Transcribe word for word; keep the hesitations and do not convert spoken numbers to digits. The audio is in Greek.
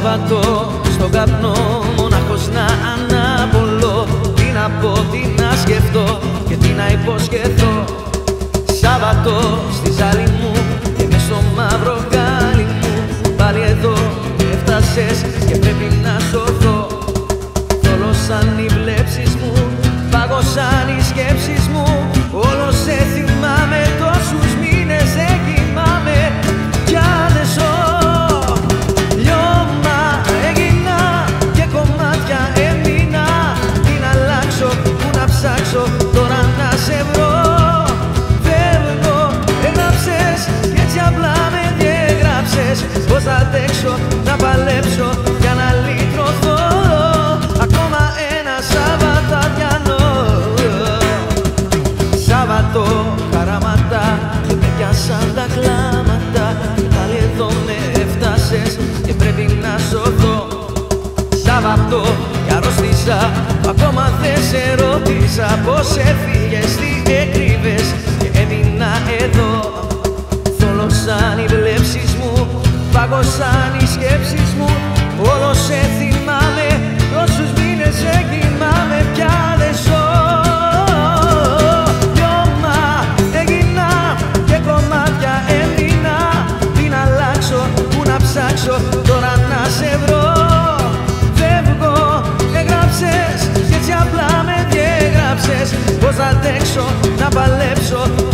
Σάββατο στον καπνό μοναχός να αναπολώ. Τι να πω, τι να σκεφτώ και τι να υποσχεθώ. Σάββατο στη ζάλη μου και μες στο μαύρο γάλι μου. Πάλι εδώ έφτασες και πρέπει να σωθώ. Θολώσαν οι βλέψεις μου, πάγωσαν οι σκέψεις μου. Όλο σε θυμάμαι, τόσους μήνες δεν κοιμάμαι. Κι αν δεν ζω, λιώμα έγινα και κομμάτια έμεινα. Τι να αλλάξω, πού να ψάξω τώρα να σε βρω. Φεύγω, έγραψες κι έτσι απλά με διέγραψες. Πώς θα αντέξω να παλέψω για να λυτρωθώ. Ακόμα ένα Σάββατο Αδειανό. Σάββατο χαράματα και με πιάσαν τα κλάματα. Πάλι εδώ με έφτασες και πρέπει να σωθώ. Σάββατο κι αρρώστησα, ακόμα δεν σε ρώτησα. Πώς έφυγες, τι έκρυβες και έμεινα εδώ. Θολώσαν οι βλέψεις μου, πάγωσαν οι σκέψεις μου. Όλο σε θυμάμαι, τόσους μήνες δεν κοιμάμαι. Πια δεν ζω, λιώμα έγινα και κομμάτια έμεινα. Τι να αλλάξω, πού να ψάξω τώρα να σε βρω. Φεύγω, έγραψες κι έτσι απλά με διέγραψες. Πώς θα αντέξω να παλέψω